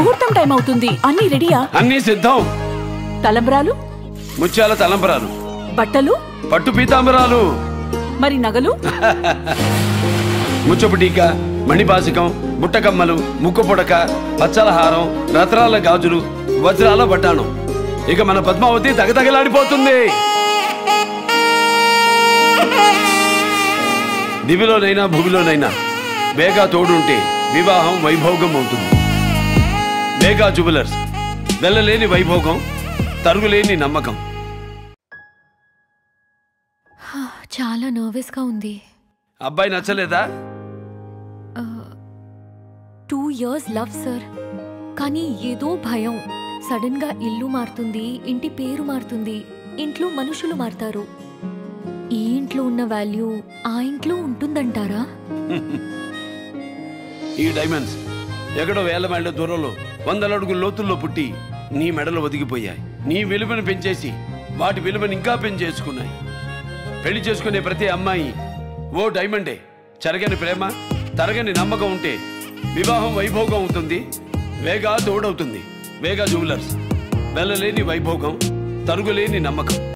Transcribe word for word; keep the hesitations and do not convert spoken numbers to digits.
ముహూర్తం టైం అవుతుంది. అన్ని రెడీయా? అన్ని సిద్ధం. తలంబ్రాలు? ముత్యాల తలంబ్రాలు. బట్టలు? పట్టు పీతాంబరాలు. మరి నగలు? ముచ్చపు టీక, మణిపాసికం, బుట్టకమ్మలు, ముక్కు పొడక, పచ్చల హారం, రత్నాల గాజులు, వజ్రాల బట్టాణం. ఇక మన పద్మావతి తగతగలాడిపోతుంది. దివిలోనైనా భూమిలోనైనా బేగా తోడుంటే వివాహం వైభోగం అవుతుంది. బేగా జ్యువెలర్స్, వెళ్ళలేని వైభోగం, తరుగులేని నమ్మకం. చాలా నర్వస్ గా ఉంది. అబ్బాయి నచ్చలేదా? టూ ఇయర్స్ లవ్ సార్, కానీ ఏదో భయం. సడన్ గా ఇల్లు మారుతుంది, ఇంటి పేరు మారుతుంది, ఇంట్లో మనుషులు మారుతారు. ఈ ఇంట్లో ఉన్న వాల్యూ ఆ ఇంట్లో ఉంటుందంటారా? ఈ డైమండ్స్ ఎక్కడో వేల మైళ్ళ దూరంలో వందల అడుగుల లోతుల్లో పుట్టి నీ మెడలో ఒదిగిపోయాయి. నీ విలువను పెంచేసి వాటి విలువను ఇంకా పెంచేసుకున్నాయి. పెళ్లి చేసుకునే ప్రతి అమ్మాయి ఓ డైమండే. చెరగని ప్రేమ, తరగని నమ్మకం ఉంటే వివాహం వైభోగం అవుతుంది. వేగా తోడవుతుంది. వేగా జ్యువెలర్స్, వెళ్ళలేని వైభోగం, తరుగులేని నమ్మకం.